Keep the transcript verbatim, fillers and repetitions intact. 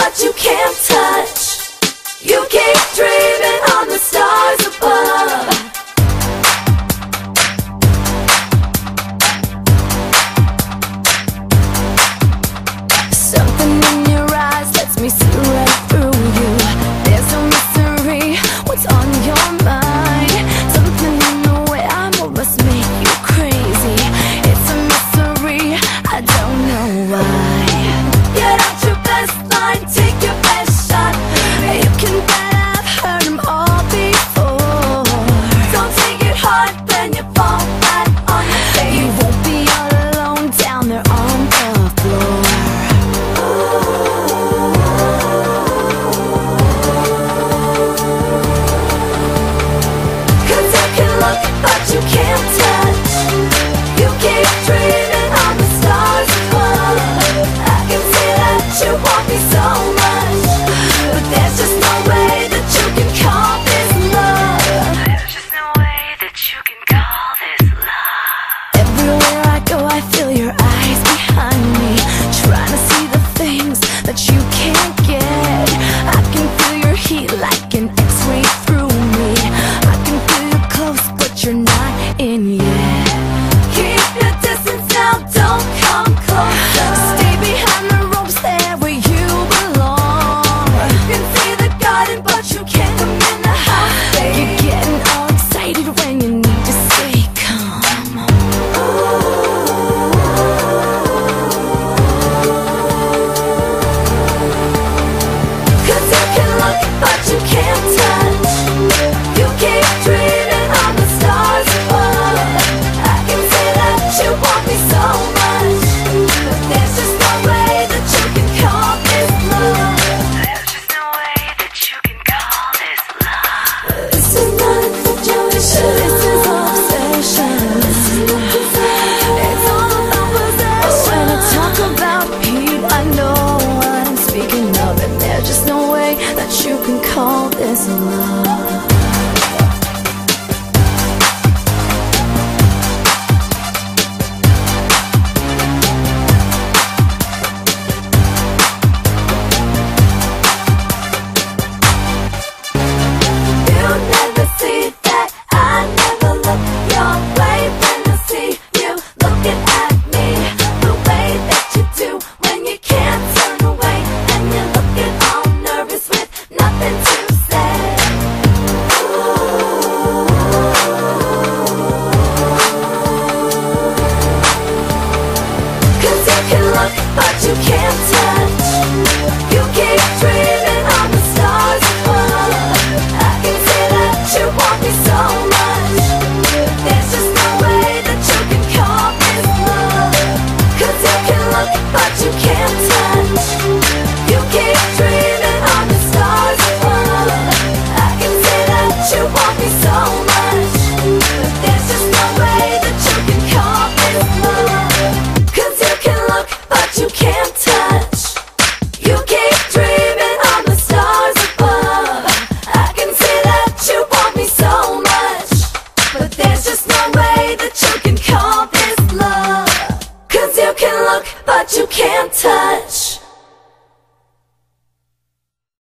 but you can't touch. You keep dreaming on the stars above. Something in your eyes lets me see right through you. There's no mystery, what's on your mind? Something in the way I move must make you crazy. It's a mystery, I don't know why. Get out your best line, take your best shot. You can bet I've heard them all before. Don't take it hard when you fall flat on your face. You won't be all alone down there on the floor. Cause you can look but you can't touch. You keep dreaming on the stars above. I can see that you want me so much, but there's just no way that you can call this love. There's just no way that you can call this love. Everywhere I go I feel your eyes behind me, trying to see the things that you can't get. I can feel your heat like an X-ray through me. I can feel you close but you're not in yet. Keep your distance now, don't come closer. Stay behind the ropes there where you belong. You can see the garden but you can't come in the house, babe. You're getting all excited when you need to stay calm. Cause you can look but you can't touch. You keep dreaming on the stars above. I can see that you want me so much, but there's just no way that you can call this love. There's just no way that you can call this love. This is not infatuation, this is obsession. It's all about possession. When I talk about heat, I know what I'm speaking of, and there's just no way that you can call this love.